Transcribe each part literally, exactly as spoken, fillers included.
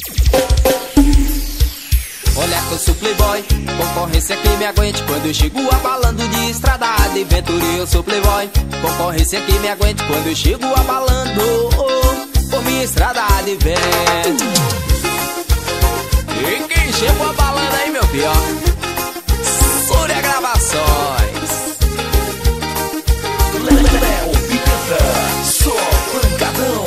Olha que eu sou playboy, concorrência que me aguente quando eu chego abalando de estrada adventure. Eu sou playboy, concorrência que me aguente quando eu chego abalando oh, por minha estrada adventure. E quem chegou abalando aí, meu filho? Súria Gravações. Léo Pimenta, só pancadão.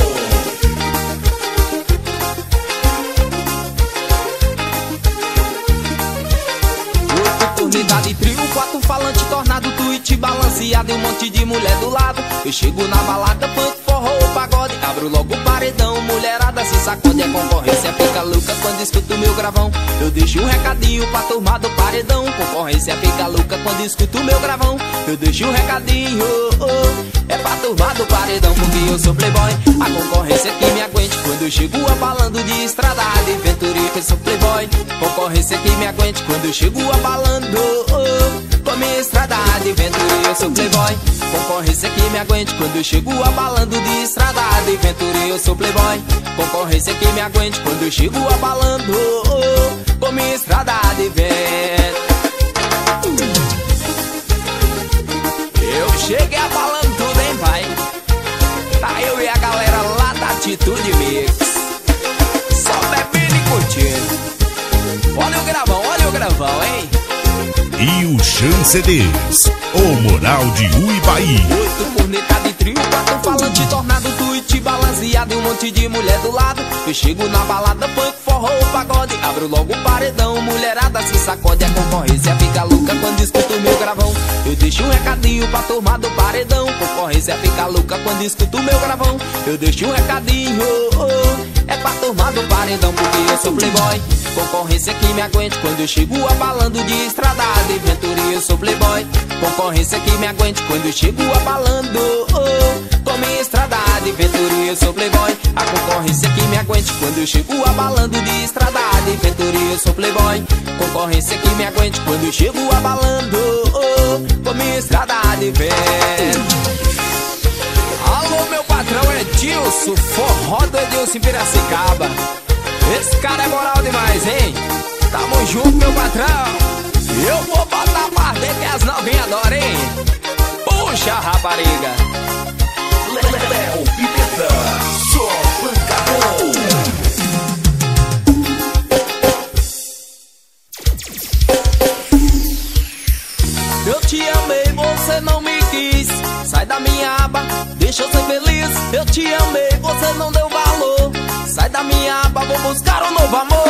Unidade trio, quatro falante, tornado, tweet balanceado e um monte de mulher do lado. Eu chego na balada, funk, forró ou pagode, abro logo o paredão, mulherada se sacode. A concorrência fica louca quando escuto meu gravão. Eu deixo um recadinho pra turma do paredão. Concorrência fica louca quando escuto meu gravão. Eu deixo um recadinho, oh, oh, é pra turma do paredão, porque eu sou playboy. A concorrência que me aguente quando eu chego abalando de estrada adventure. Eu sou playboy, concorrência que me aguente quando eu chego abalando oh, com minha estrada adventure. Eu sou playboy, concorrência que me aguente quando eu chego abalando de estrada adventure. Eu sou playboy, concorrência que me aguente quando eu chego abalando oh, com minha estrada adventure. Eu cheguei abalando tudo, hein, pai? Tá eu e a galera lá da Atitude Mix, só bebendo e curtindo. Olha o gravão, olha o gravão, hein? E o Chan C Ds, o Moral de Uibaí. Oito corneta de trio, quatro falante, tornado, tweet balanceado e um monte de mulher do lado. Eu chego na balada, funk, forró ou pagode, abro logo o paredão, mulherada se sacode. A concorrência fica louca quando escuto meu gravão. Eu deixo um recadinho pra turma do paredão. Concorrência fica louca quando escuto meu gravão. Eu deixo um recadinho, oh, oh, é pra turma do paredão, porque eu sou playboy. Concorrência que me aguente quando eu chego abalando de estrada adventure. Eu sou playboy, concorrência que me aguente quando eu chego abalando oh, com minha estrada adventure. Eu sou playboy, a concorrência que me aguente quando eu chego abalando de estrada adventure. Eu sou playboy, concorrência que me aguente quando eu chego abalando oh, com minha estrada adventure. Alô, meu patrão Edilson, forró do Edilson em Piracicaba. Esse cara é moral demais, hein? Tamo junto, meu patrão. Eu vou botar pra arder que as novinhas adoram, hein? Puxa, rapariga. Léo Pimenta, só pancadão. Eu te amei, você não me quis. Sai da minha aba, deixa eu ser feliz. Eu te amei, você não deu valor. Sai da minha aba, vou buscar um novo amor.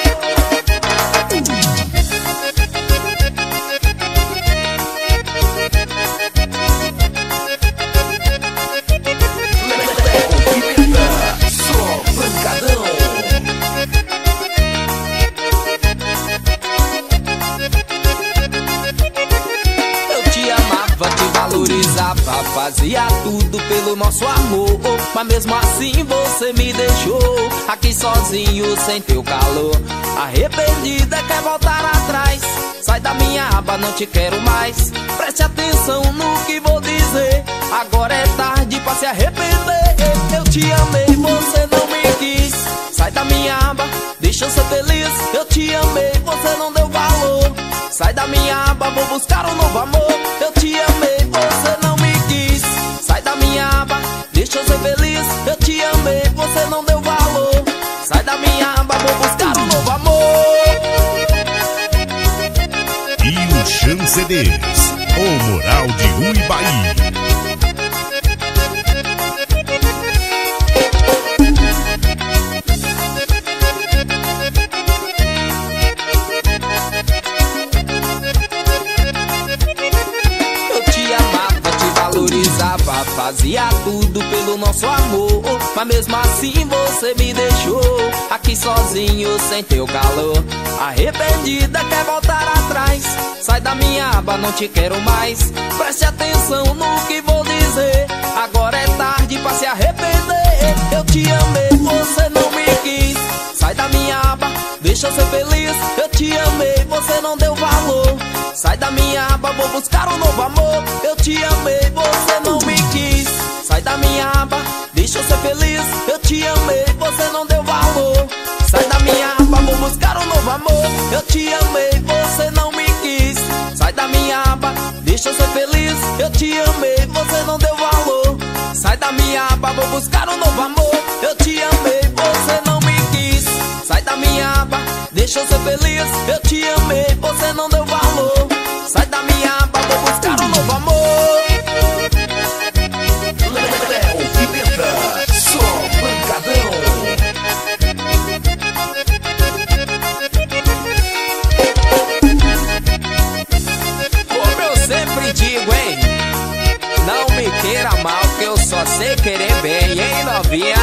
Fazia tudo pelo nosso amor, mas mesmo assim você me deixou aqui sozinho sem teu calor. Arrependida, quer voltar atrás. Sai da minha aba, não te quero mais. Preste atenção no que vou dizer. Agora é tarde pra se arrepender. Eu te amei, você não me quis. Sai da minha aba, deixa eu ser feliz. Eu te amei, você não deu valor. Sai da minha aba, vou buscar um novo amor. Eu te amei, você não me quis. Sai da minha aba, deixa eu ser feliz. Eu te amei, você não deu valor. Sai da minha aba, vou buscar um novo amor. E o Chan C Ds, o Moral de Uibaí. Fazia tudo pelo nosso amor, mas mesmo assim você me deixou aqui sozinho sem teu calor. Arrependida, quer voltar atrás. Sai da minha aba, não te quero mais. Preste atenção no que vou dizer. Agora é tarde pra se arrepender. Eu te amei, você não me quis. Sai da minha aba, deixa eu ser feliz. Eu te amei, você não deu valor. Sai da minha aba, vou buscar um novo amor. Eu te amei, você não me quis. Sai da minha aba, deixa eu ser feliz. Eu te amei, você não deu valor. Sai da buscar um novo amor. Eu te amei, você não me quis. Sai da minha aba, deixa eu ser feliz. Eu te amei, você não deu valor. Sai da minha aba, vou buscar um novo amor. Léo Pimenta, só pancadão. Como eu sempre digo, hein, não me queira mal, que eu só sei querer bem, hein, novinha?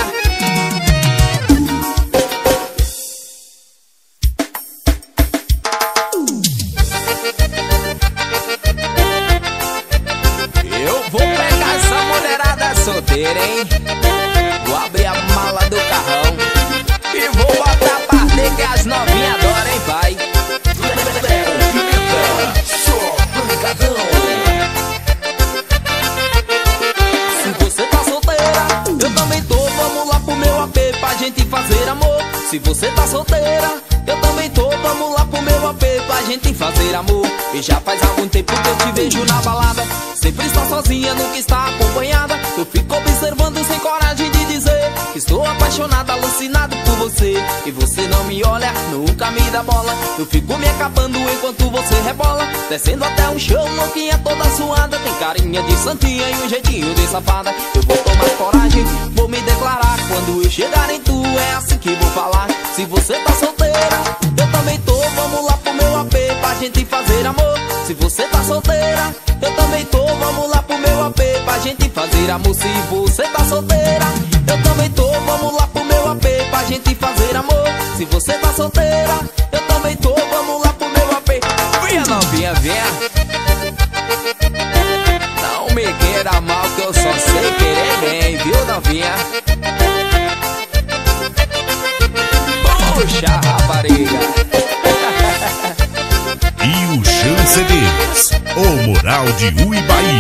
Eu vou pegar essa mulherada solteira, hein? Vou abrir a mala do carrão e vou botar pra bater, que as novinhas adoram, hein, pai? Léo Pimenta, só pancadão. Se você tá solteira, eu também tô. Vamos lá pro meu A P pra gente fazer amor. Se você tá solteira, eu também tô. Vamos lá pro meu A P pra gente fazer amor. E já faz algum tempo que eu te vejo na balada. Sempre está sozinha, nunca está acompanhada. Eu fico observando sem coragem de dizer que estou apaixonado, alucinado por você. E você não me olha, nunca me dá bola. Eu fico me acabando enquanto você rebola, descendo até o chão, louquinha toda suada. Tem carinha de santinha e um jeitinho de safada. Eu vou tomar coragem, vou me declarar. Quando eu chegar em tu, é assim que vou falar. Se você tá solteira, eu também tô. Vamos lá pro meu A P pra gente fazer amor. Se você tá solteira, eu também tô. Vamos lá pro meu A P pra gente fazer amor. Se você tá solteira, eu também tô. Vamos lá pro meu A P pra gente fazer amor. Se você tá solteira, eu também tô. Vamos lá pro meu A P. Venha novinha, venha. Não me queira mal, que eu só sei querer bem, viu novinha? Puxa, rapariga. E o Chan C Ds, o Moral de Uibaí.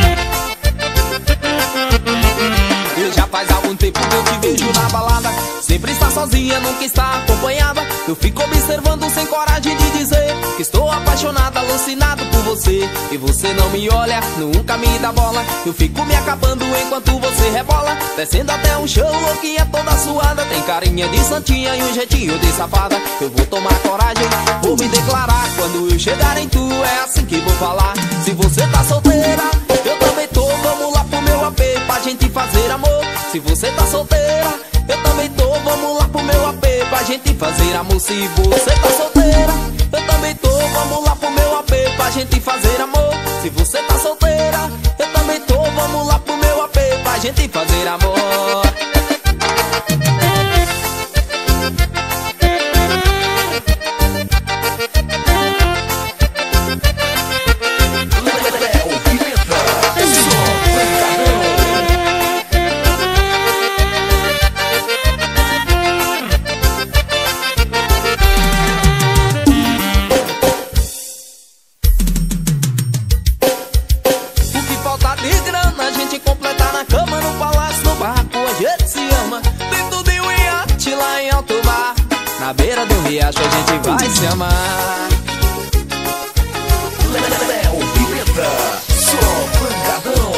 E já faz algum tempo que eu te vejo na balada. Sempre está sozinha, nunca está acompanhada. Eu fico observando sem coragem de dizer que estou apaixonado, alucinado por você. E você não me olha, nunca me dá bola. Eu fico me acabando enquanto você rebola, descendo até o chão, louquinha toda suada. Tem carinha de santinha e um jeitinho de safada. Eu vou tomar coragem, vou me declarar. Quando eu chegar em tu, é assim que vou falar. Se você tá solteira, eu também tô. Vamos lá pro meu A P pra gente fazer amor. Se você tá solteira, eu também tô. Vamos lá pro meu A P pra gente fazer amor. Se você tá solteira, eu também tô. Vamos lá pro meu A P pra gente fazer amor. Se você tá solteira, eu também tô. Vamos lá pro meu A P pra gente fazer amor. Léo Pimenta, só pancadão. O que falta de grana, a gente completar na cama, no palácio, no barraco, a gente se ama. Dentro de um iate lá em alto mar, na beira do riacho a gente vai se amar. Léo Pimenta, só pancadão.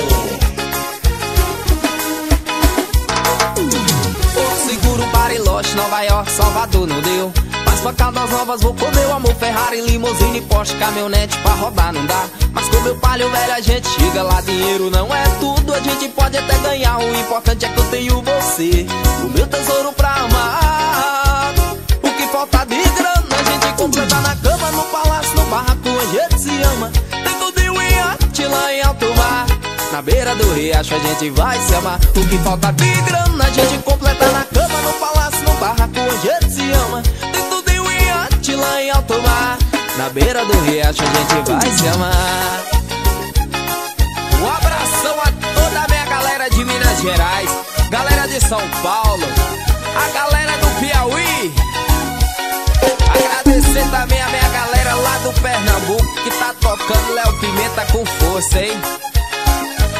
Porto Seguro, Bariloche, Nova York, Salvador, não deu. Mas pra Caldas Novas vou com meu amor, Ferrari, limousine, Porsche, caminhonete, pra rodar não dá. Mas com meu palio velho a gente chega lá, dinheiro não é tudo, a gente pode até ganhar, o importante é que eu tenho você, o meu tesouro pra amar. O que falta de grana, a gente completa na cama, no palácio, no barraco, a gente se ama. Dentro de um iate lá em alto mar, na beira do riacho a gente vai se amar. O que falta de grana, a gente completa na cama, no palácio, no barraco, a gente se ama. Dentro de um iate lá em alto mar, na beira do riacho a gente vai se amar. Um abração a toda a minha galera de Minas Gerais, galera de São Paulo, a galera do Piauí. Agradecer também a minha galera lá do Pernambuco, que tá tocando Léo Pimenta com força, hein?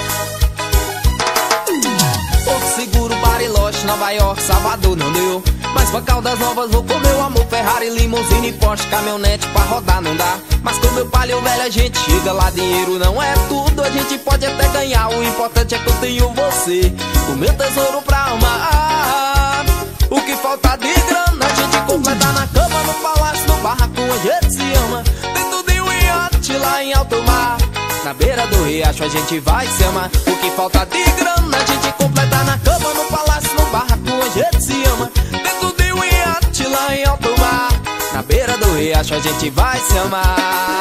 Porto Seguro, Bariloche, Nova York, Salvador, não deu. Mas pra Caldas Novas vou com meu amor, Ferrari, limousine, Porsche, caminhonete, pra rodar não dá. Mas com meu palio velho a gente chega lá, dinheiro não é tudo, a gente pode até ganhar, o importante é que eu tenho você, o meu tesouro pra amar. O que falta de grana a gente completa na cama, no palácio, no barraco, a gente se ama. Dentro de um iate lá em alto mar, na beira do riacho a gente vai se amar. O que falta de grana a gente completa na cama, no palácio, no barraco, a gente se ama. Dentro de um iate lá em alto mar, na beira do riacho a gente vai se amar.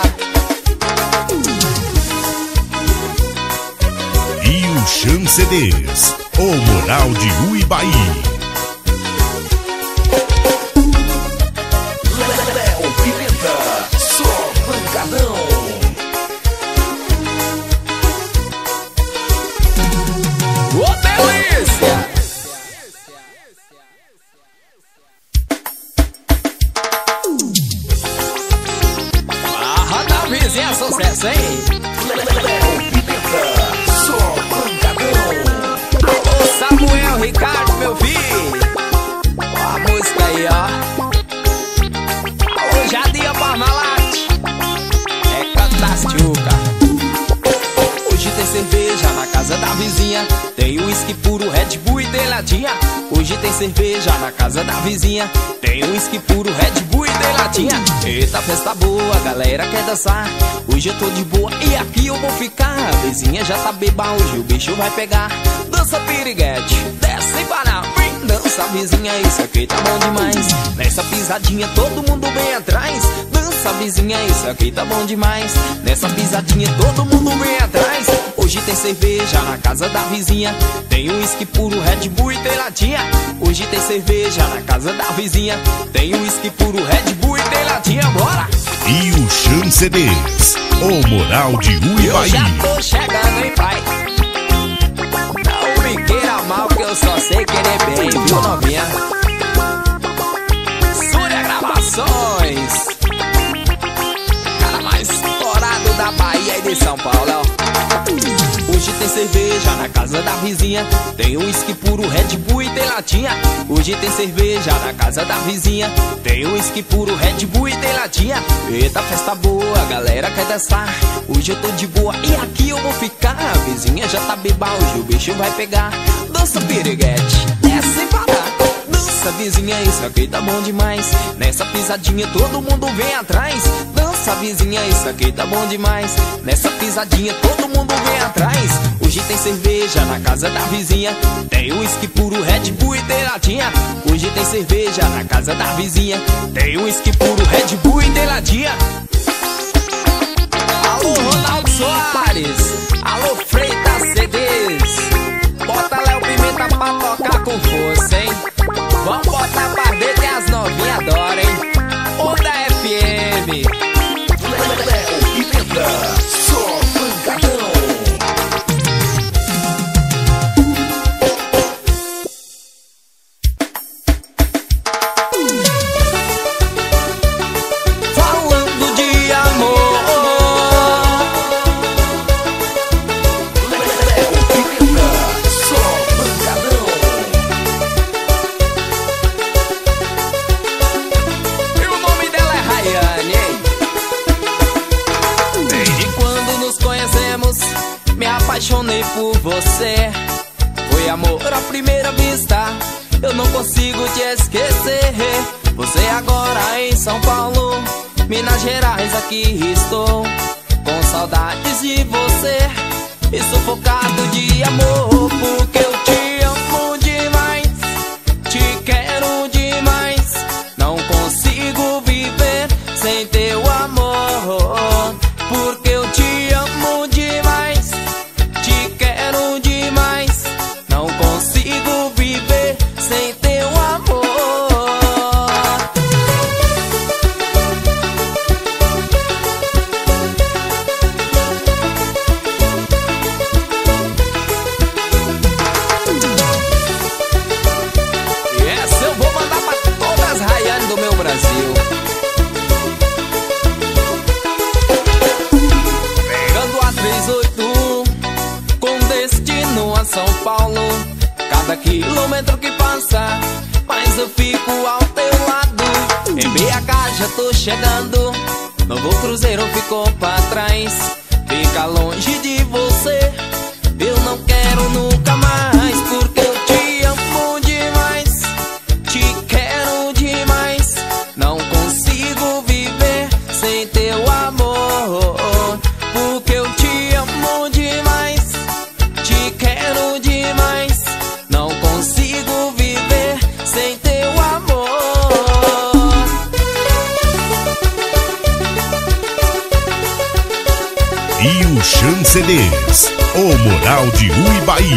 Rio Chan C Ds, o moral de Uibaí. Léo Pimenta, só pancadão. Ô delícia! Barra da vizinha, sucesso, hein? Léo Pimenta, só pancadão. Alô, Samuel, Ricardo, meu filho. Ó a música aí, ó. Alô, Jadia Parmalat. É Cantastiuca. Hoje tem cerveja na casa da vizinha, tem uísque puro, Red Bull e delatinha. Hoje tem cerveja na casa da vizinha, tem uísque puro, Red Bull e delatinha. Eita, festa boa, a galera quer dançar. Hoje eu tô de boa e aqui eu vou ficar. A vizinha já tá beba, hoje o bicho vai pegar. Dança piriguete, desce e para. Dança vizinha, isso aqui tá bom demais. Nessa pisadinha todo mundo vem atrás. Dança vizinha, isso aqui tá bom demais. Nessa pisadinha todo mundo vem atrás. Hoje tem cerveja na casa da vizinha, tem uísque puro, Red Bull e tem latinha. Hoje tem cerveja na casa da vizinha, tem uísque puro, Red Bull e tem latinha. Bora! Rio Chan C Ds, o moral de Eu Uibaí. já tô chegando, hein, pai? Não me queira mal que eu só sei querer bem, viu, novinha? Súria Gravações, cara mais estourado da Bahia e de São Paulo, ó. Hoje tem cerveja na casa da vizinha, tem uísque puro, Red Bull e tem latinha. Hoje tem cerveja na casa da vizinha, tem uísque puro, Red Bull e tem latinha. Eita, festa boa, a galera quer dançar. Hoje eu tô de boa e aqui eu vou ficar. A vizinha já tá beba, hoje o bicho vai pegar. Dança piriguete, desce sem parar. Dança vizinha, isso aqui tá bom demais. Nessa pisadinha todo mundo vem atrás. Dança vizinha, isso aqui tá bom demais. Nessa pisadinha todo mundo vem atrás. Hoje tem cerveja na casa da vizinha, tem uísque puro, Red Bull e tem latinha. Hoje tem cerveja na casa da vizinha, tem uísque puro, Red Bull e tem latinha. Alô, Ronaldo Soares, alô, Freitas C Ds. Bota Léo Pimenta pra tocar com força, hein? Vamos botar pra ver que as novinhas adoram, hein? Onda F M. Léo Pimenta, só pancadão. Falando de amor, Léo Pimenta, só pancadão. e o nome dela é Rayane, hein? Desde quando nos conhecemos, me apaixonei por você. Foi amor à primeira vista, eu não consigo te esquecer. Você agora em São Paulo, Minas Gerais, aqui estou com saudades de você e sufocado de amor, porque eu te amo demais, te quero demais. Não consigo viver sem teu amor, porque eu te amo demais, te quero demais. Não consigo viver sem teu amor. já tô chegando. Novo cruzeiro ficou pra trás. Fica longe de você, eu não quero nunca mais. Porque eu te amo demais, te quero demais. Não consigo viver sem teu amor. Porque eu te amo demais, te quero demais. Não consigo viver sem teu amor. E o Chan C Ds, o Moral de Uibaí.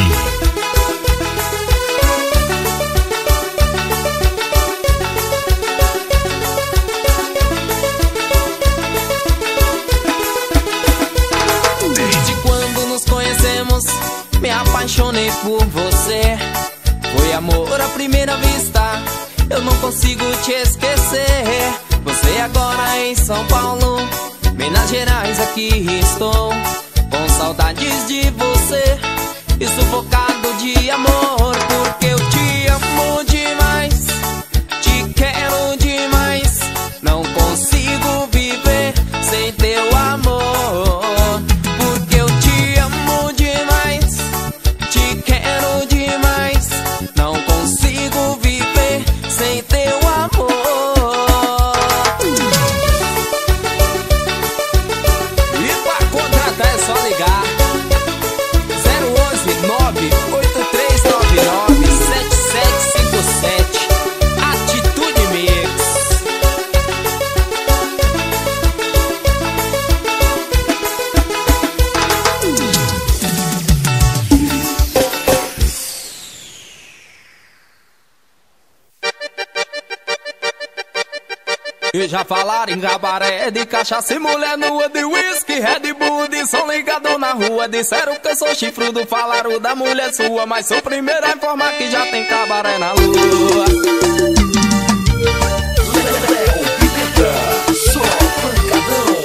Desde quando nos conhecemos, me apaixonei por você. Foi amor à primeira vista, eu não consigo te esquecer. Você agora em São Paulo, Minas Gerais, aqui estou, com saudades de você e sufocado de amor. Porque eu te amo demais, te quero demais. Não consigo viver sem teu amor. Porque eu te amo demais, te quero demais. Não consigo viver sem teu amor. É só ligar zero onze nove oito três nove nove sete sete cinco sete. Atitude Mix. E já falaram em cabaré de cachaça e mulher nua, de whisky, Red Bull, de som ligado na rua. Disseram que eu sou chifrudo, falaram da mulher sua, mas sou o primeiro a informar que já tem cabaré na lua. Só pancadão.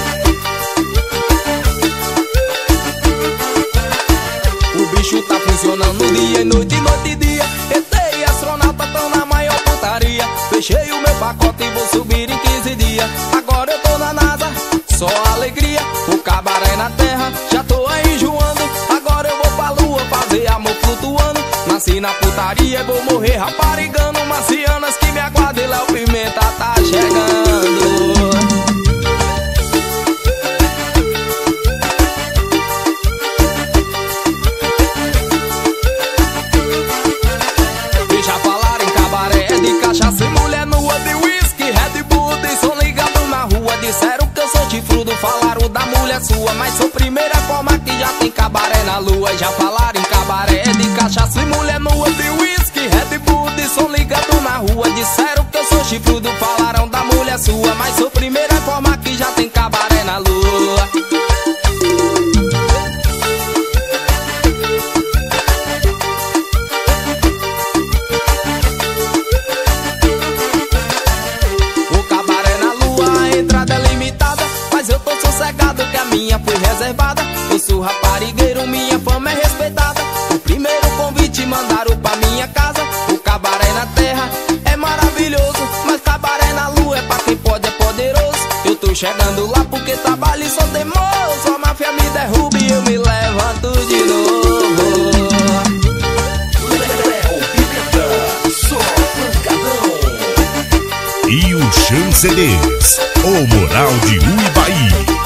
O bicho tá funcionando dia e noite, noite e dia. E T e astronauta tão na maior putaria. Fechei o meu pacote e vou subir em quinze dias. Agora eu tô na NASA, só alegria. O cabaré na terra, já tô enjoando. Agora eu vou pra lua fazer amor flutuando. Nasci na putaria e vou morrer raparigando. Marcianas que me aguardem, Léo Pimenta tá chegando. Deixa falar em cabaré de cachaça e mulher nua, de whisky, Red Bull, de som ligado na rua. Disseram que eu sou chifrudo, falaram da mulher sua, mas sou primeira forma que já tem cabaré na lua. Já falaram em cabaré de cachaça e mulher nua, de whisky, Red Bull, de som ligado na rua. Disseram que eu sou chifrudo, falaram da mulher sua, mas sou primeira forma que já tem cabaré na lua. Que a minha foi reservada. Eu sou raparigueiro, minha fama é respeitada. O primeiro convite mandaram pra minha casa. O cabaré na terra é maravilhoso, mas cabaré na lua é pra quem pode, é poderoso. Eu tô chegando lá porque trabalho e sou teimoso. A máfia me derruba e eu me levanto de novo. Só pancadão. E o Chan C Ds, o Moral de Uibaí.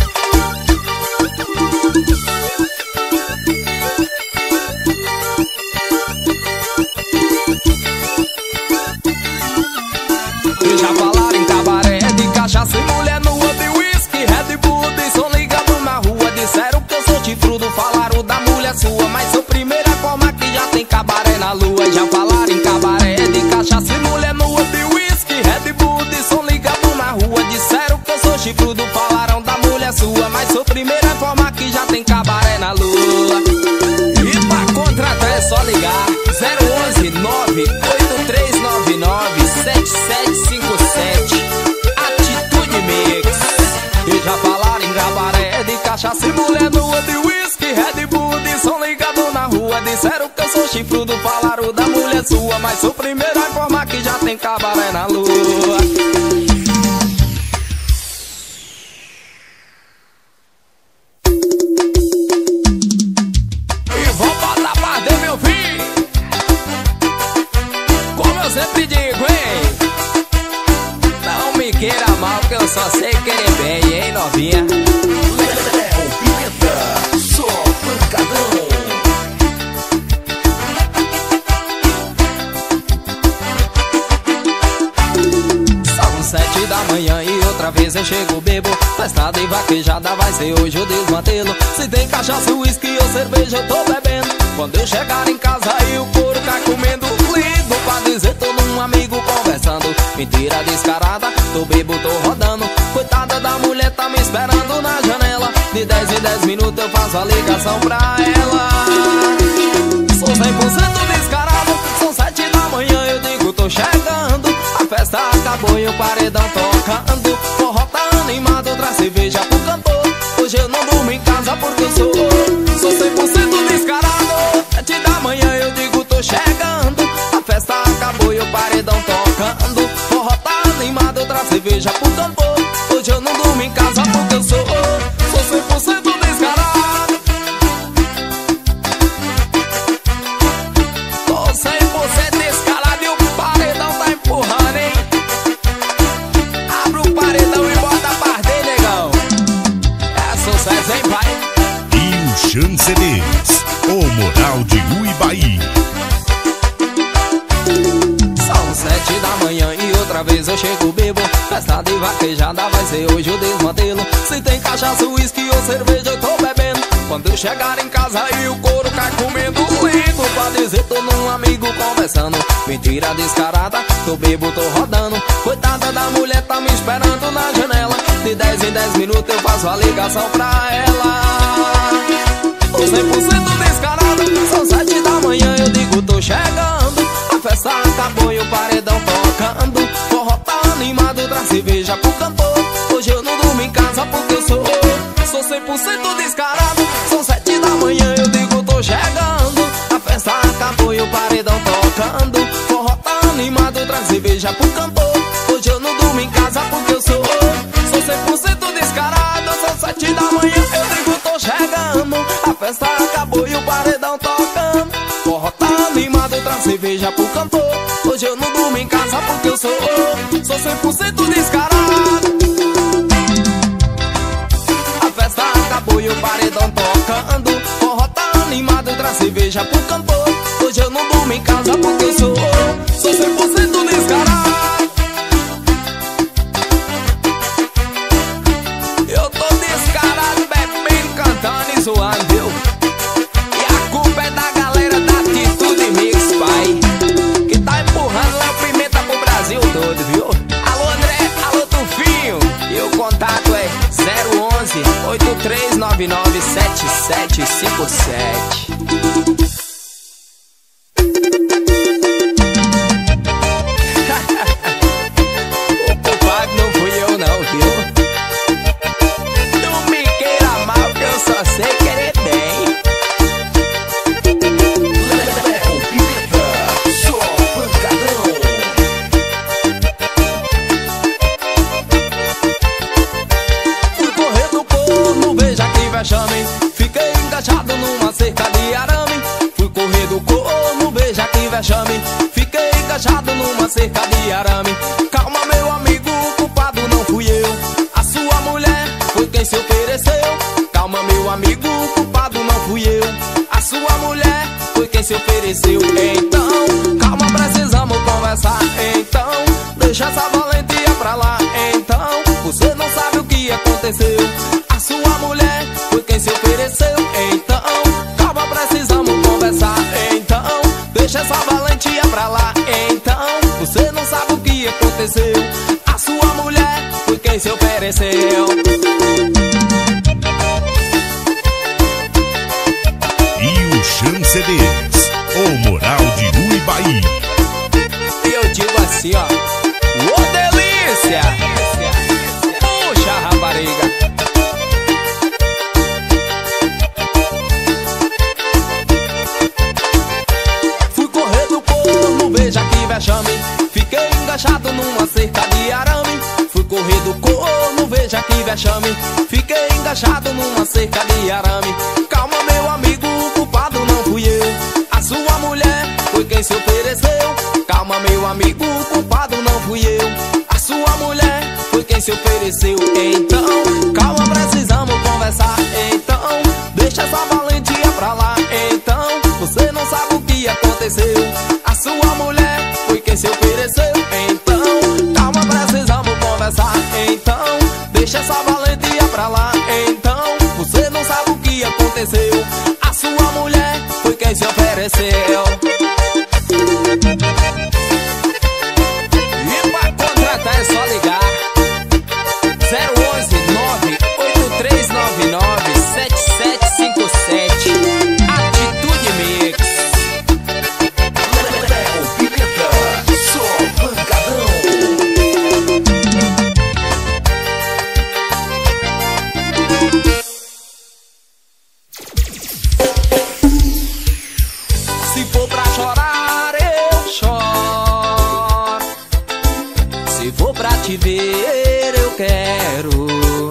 Já falaram em cabaré de cachaça e mulher nua, de whisky, Red Bull, de som ligado na rua. Disseram que eu sou chifrudo, falaram da mulher sua, mas sou primeira forma que já tem cabaré na lua. Já falaram em cabaré de cachaça e mulher nua, de whisky, Red Bull, de som ligado na rua. Disseram que eu sou chifrudo, falaram da mulher sua, mas sou primeira forma que já tem cabaré na lua. E pra contratar é só ligar zero onze nove oito três nove nove sete sete cinco sete. Atitude Mix. E já falaram em cabaré de cachaça e mulher nua, de whisky, Red Bull, de som ligado na rua. Disseram que eu sou chifrudo, falaram da mulher sua, mas sou o primeiro a informar que já tem cabaré na lua. eu só sei querer bem, hein, novinha? Léo Pimenta, só pancadão. São sete da manhã e outra vez eu chego bebo. Festada e vaquejada vai ser hoje o desmantelo. Se tem cachaça, uísque ou cerveja eu tô bebendo. Quando eu chegar em casa e o couro cai comendo, ligo pra dizer tô num amigo conversando. Mentira descarada, tô bebo, tô rodando. Coitada da mulher tá me esperando na janela. De dez em dez minutos eu faço a ligação pra ela. Sou cem por cento descarado. São sete da manhã, eu digo tô chegando. A festa acabou e o paredão tocando. Forró tá animado, traz cerveja pro cantor. Hoje eu não durmo em casa porque eu sou Sou cem por cento descarado. Sete da manhã eu digo tô chegando. A festa acabou e o paredão tocando. Forró tá animado, traz cerveja pro cantor. Hoje eu não durmo em casa porque eu sou Sou cem por cento descarado. Tô cem por cento descarado e o paredão tá empurrando, hein? Abre o paredão e bota a par dele, negão. É sucesso, hein, pai? E o Chan C Ds, o Moral de Uibaí. São sete da manhã e outra vez eu chego bebo. Festada e vaquejada vai ser hoje o desmantelo. Se tem cachaça, uísque ou cerveja eu tô bebendo. Quando eu chegar em casa e o couro cai comendo, ligo pra dizer tô num amigo conversando. Mentira descarada, tô bebo, tô rodando. Coitada da mulher tá me esperando na janela. De dez em dez minutos eu faço a ligação pra ela. Tô cem por cento descarado. São sete da manhã eu digo tô chegando. A festa acabou e o paredão tocando. Forró tá animado, traz cerveja pro cantor. Hoje eu não durmo em casa porque eu sou Sou cem por cento descarado. São sete da manhã eu digo tô chegando. A festa acabou e o paredão tocando. Forró tá animado, traz cerveja pro cantor. Hoje eu não durmo em casa porque eu sou Sou cem por cento descarado. São sete da manhã eu digo tô chegando. A festa acabou e o paredão tocando. Forró tá animado, traz cerveja pro cantor. Hoje eu não durmo em casa porque eu sou Sou cem por cento descarado. A festa acabou e o paredão tocando. Forró tá animado, traz cerveja pro cantor. Hoje eu não durmo em casa porque eu sou Sou cem por cento descarado. Eu tô descarado, bebendo, cantando e zoando, viu? E a culpa é da galera da Atitude Mix, pai, que tá empurrando Léo Pimenta pro Brasil todo, viu? Alô André, alô Tufinho. E o contato é zero onze, oito três nove nove, sete sete cinco sete. O culpado não fui eu não, viu? Não me queira mal que eu só sei querer bem. Léo Pimenta, só pancadão. Fui correr do corno, veja que vexame. Fiquei encaixado numa cerca de arame. Fui correr do corno, veja que vexame. Fiquei encaixado numa cerca de arame. Calma meu amigo, o culpado não fui eu. A sua mulher foi quem se ofereceu. Calma meu amigo, o culpado não fui eu. A sua mulher foi quem se ofereceu. Então, calma, precisamos conversar. Então, deixa essa valentia pra lá. Então, você não sabe o que aconteceu. A sua mulher foi quem se ofereceu. Então, calma, precisamos conversar. Então, deixa essa valentia pra lá. Então, você não sabe o que aconteceu. A sua mulher foi quem se ofereceu. E o Chan C Ds, o Moral de Uibaí. E eu digo assim, ó: ô delícia! Puxa, rapariga! Fui correr do corno, veja que vexame. Fiquei enganchado numa cerca de arame. Fui correr do corno, veja que vexame. Fiquei enganchado numa cerca de arame. Calma meu amigo, o culpado não fui eu. A sua mulher foi quem se ofereceu. Calma meu amigo, o culpado não fui eu. A sua mulher foi quem se ofereceu. ofereceu. Então, calma, precisamos conversar. Então, deixa essa valentia pra lá. Então, você não sabe o que aconteceu. A sua mulher foi quem se ofereceu. Então, calma, precisamos conversar. Então, deixa essa valentia pra lá. Então, você não sabe o que aconteceu. A sua mulher foi quem se ofereceu. E pra contratar é só ligar zero onze nove oito três nove nove sete sete cinco sete. Atitude Mix. Léo Pimenta, só pancadão. Se for pra chorar, eu choro. Se for pra te ver, eu quero.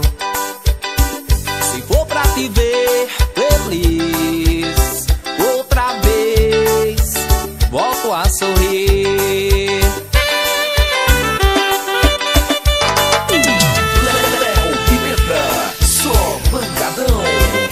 Se for pra te ver feliz, outra vez volto a sorrir. Léo Pimenta, só pancadão.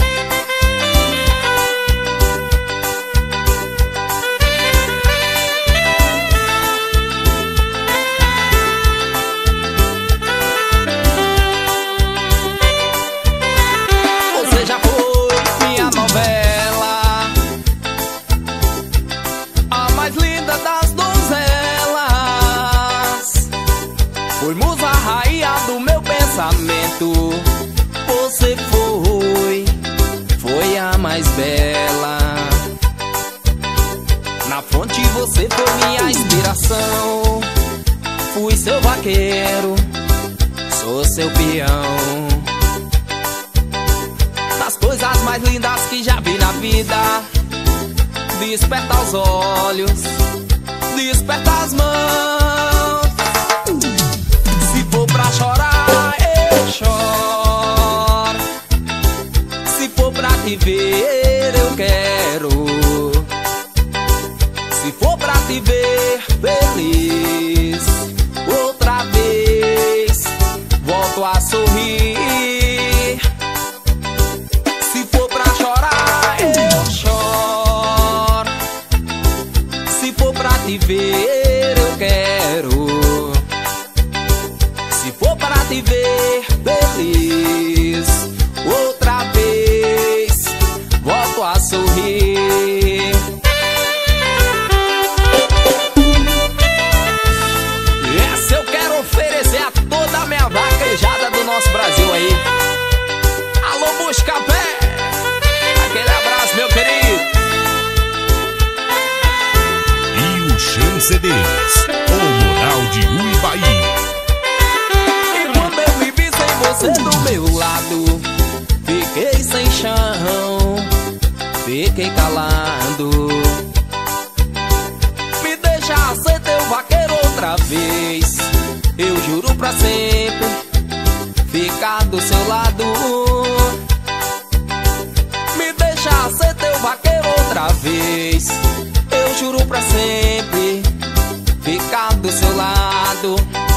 Você já foi minha novela, a mais linda das donzelas. Foi musa rainha do meu pensamento. Você foi, foi a mais bela. Na fonte você foi minha inspiração. Fui seu vaqueiro, sou seu peão. Das coisas mais lindas que já vi na vida, desperta os olhos, desperta as mãos. Se for pra chorar, eu choro. Se for pra te ver, eu quero. Se for pra te ver feliz, outra vez volto a sorrir. Se for pra chorar, eu choro. Se for pra te ver, eu quero. Se for pra te ver feliz, outra vez volto a sorrir. Essa eu quero oferecer a toda a minha vaquejada do nosso Brasil aí. Alô, Buscapé, aquele abraço, meu querido. E o Chan C Ds, o Moral de Uibaí. E quando eu me vi sem você do meu lado, fiquei sem chão, fiquei calado. Me deixa ser teu vaqueiro outra vez. Eu juro pra sempre ficar do seu lado. Me deixa ser teu vaqueiro outra vez. Eu juro pra sempre ficar do seu lado.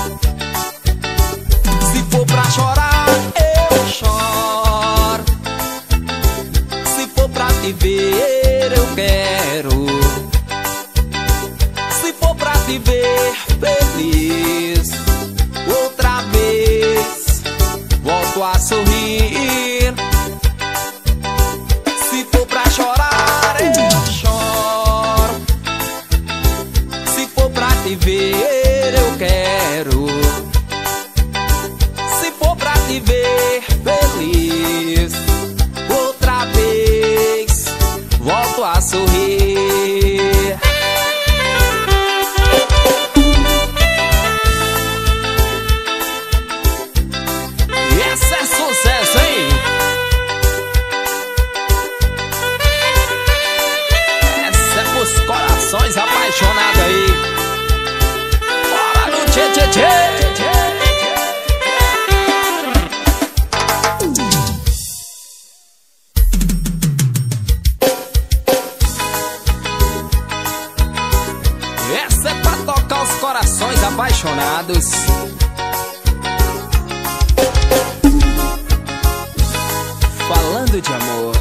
Se for pra chorar, eu choro. Se for pra te ver, eu quero. Se for pra te ver feliz, outra vez volto a sorrir. Se for pra chorar, eu choro. cheio de amor.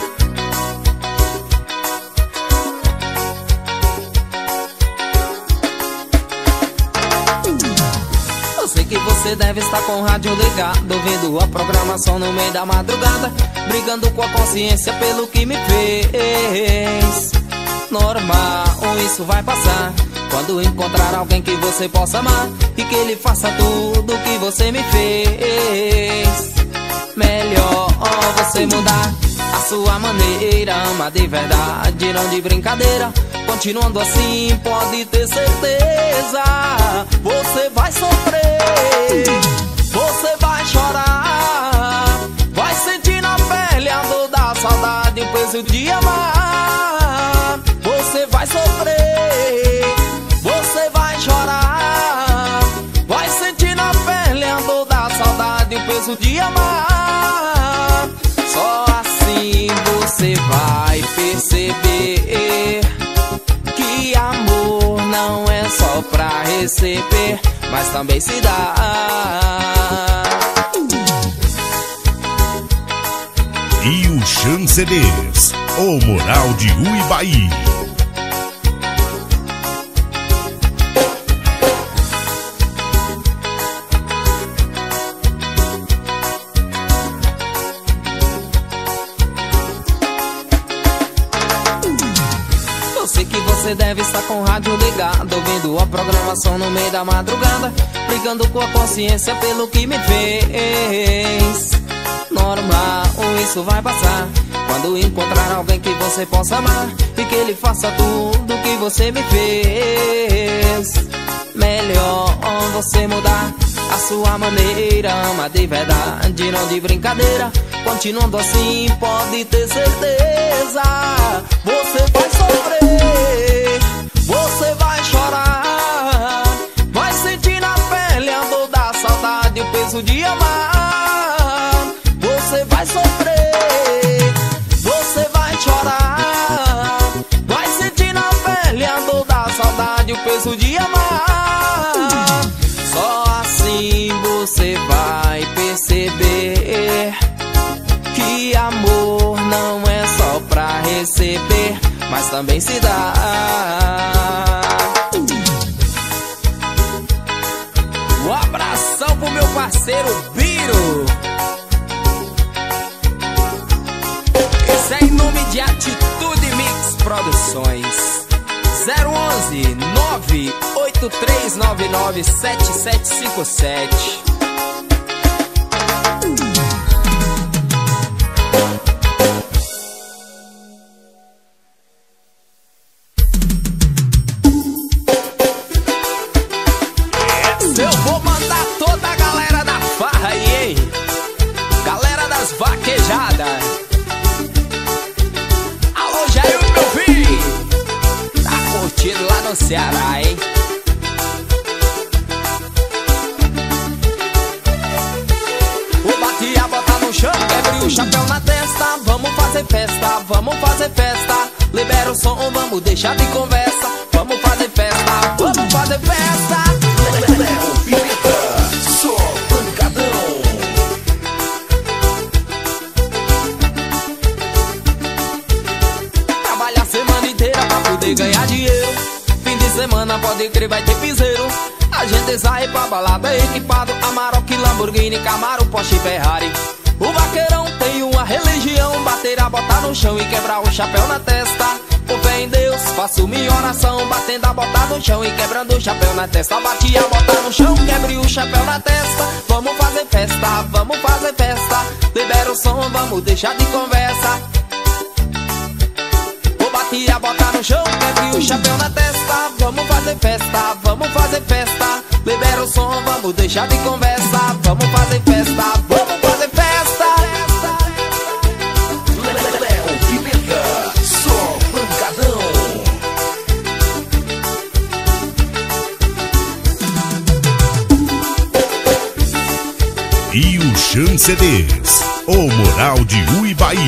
Eu sei que você deve estar com o rádio ligado, ouvindo a programação no meio da madrugada, brigando com a consciência pelo que me fez. Normal, isso vai passar quando encontrar alguém que você possa amar e que ele faça tudo que você me fez. Melhor você mudar a sua maneira, ama de verdade, não de brincadeira. Continuando assim, pode ter certeza, você vai sofrer, você vai chorar, vai sentir na pele a dor da saudade, o peso de amar. Você vai sofrer, você vai chorar, vai sentir na pele a dor da saudade, o peso de amar. Só assim você vai perceber que amor não é só pra receber, mas também se dá. E o Chan C Ds, o Moral de Uibaí. Você deve estar com o rádio ligado, ouvindo a programação no meio da madrugada, brigando com a consciência pelo que me fez. Normal, isso vai passar quando encontrar alguém que você possa amar e que ele faça tudo que você me fez. Melhor você mudar a sua maneira, ama de verdade, não de brincadeira. Continuando assim, pode ter certeza, você vai sofrer, você vai chorar, vai sentir na pele a dor da saudade, o peso de amar. Você vai sofrer, você vai chorar, vai sentir na pele a dor da saudade, o peso de amar. Só assim você vai perceber que amor não é só pra receber, mas também se dá. Um abração pro meu parceiro Biro. Esse é em nome de Atitude Mix Produções. Zero onze nove oito três nove nove sete sete cinco sete. Eu vou mandar toda a galera da farra aí, hein? Galera das vaquejadas. Alô, Jair, meu filho. Tá curtindo lá no Ceará, hein? O batia, botar no chão, quebre o chapéu na testa. Vamos fazer festa, vamos fazer festa. Libera o som, vamos deixar de conversa. Vamos fazer festa, vamos fazer festa. Léo Pimenta, só pancadão. Trabalha a semana inteira pra poder ganhar dinheiro. Fim de semana pode crer, vai ter piseiro. A gente sai pra balada equipado, Amarok, Lamborghini, Camaro, Porsche, Ferrari. O vaqueirão tem uma religião, bater a bota no chão e quebrar o chapéu na testa. Com fé em Deus, faço minha oração, batendo a bota no chão e quebrando o chapéu na testa. Bati a bota no chão, quebre o chapéu na testa. Vamos fazer festa, vamos fazer festa. Libera o som, vamos deixar de conversa. Vou bater a bota no chão, quebre o chapéu na testa. Vamos fazer festa, vamos fazer festa. Libera o som, vamos deixar de conversa. Vamos fazer festa, vamos fazer festa. Léo Pimenta, só pancadão. E o Chan C Ds, o Moral de Uibaí.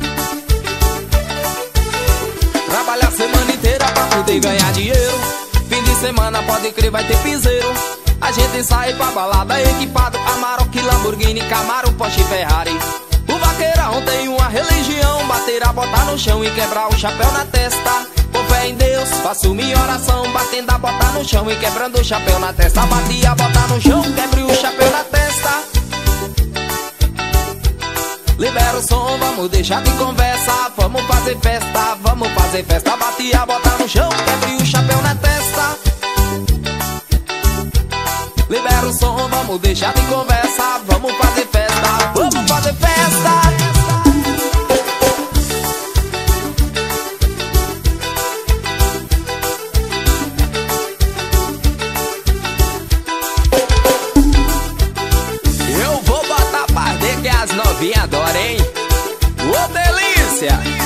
Trabalha a semana inteira pra poder ganhar dinheiro. Fim de semana pode crer, vai ter piseiro. A gente sai pra balada equipado, Amarok, Lamborghini, Camaro, Porsche, Ferrari. O vaqueirão tem uma religião: bater a bota no chão e quebrar o chapéu na testa. Com fé em Deus, faço minha oração, batendo a bota no chão e quebrando o chapéu na testa. Bati a bota no chão, quebre o chapéu na testa. Libera o som, vamos deixar de conversa, vamos fazer festa, vamos fazer festa. Bati a bota no chão, quebre o chapéu na testa. Libera o som, vamos deixar de conversa, vamos fazer festa, vamos fazer festa. Eu vou botar pra arder que as novinhas adoram, hein? Ô delícia!